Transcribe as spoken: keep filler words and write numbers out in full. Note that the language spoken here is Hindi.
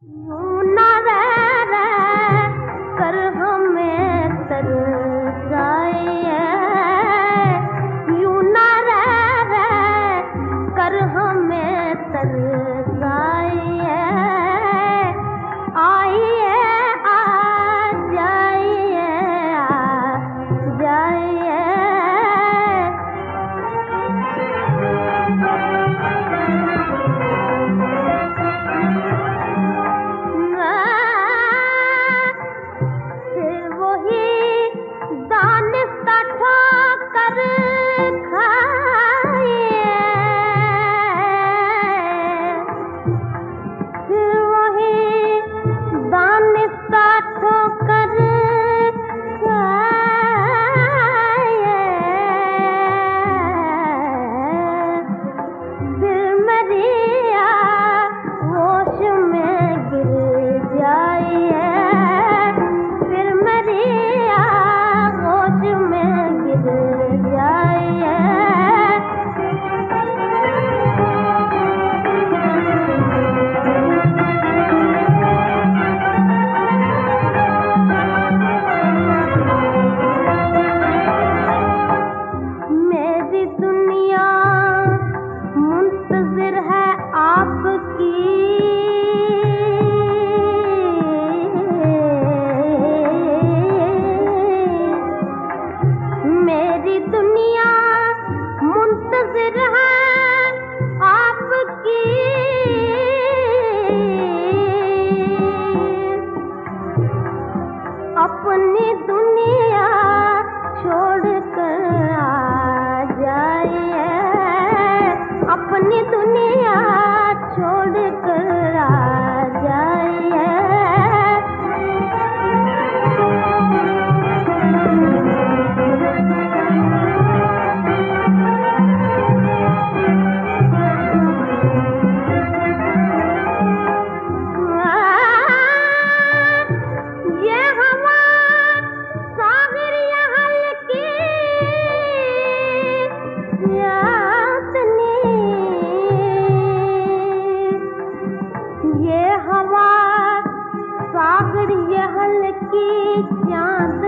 यूं ना रह रह कर हमें तरसाए, यूं ना रह रह कर हमें तरसाए, आइए आ जाइए आ जाइए। फिर वही दानिस्ता ठोकर खाइए, फिर वही दानिस्ता ठोकर खाइए, दिल मरिया होश में गिर जाइए, फिर मरिया होश में गिर जाइए। मेरी दुनिया मुंतज़िर है आपकी, मेरी दुनिया मुंतज़िर है आपकी, अपनी दुनिया छोड़कर आ जाइए, अपनी दुनिया छोड़कर आ जाइए। ये हवा सागर यहाँ की यातनी, ये हवा सागर यहाँ की चांद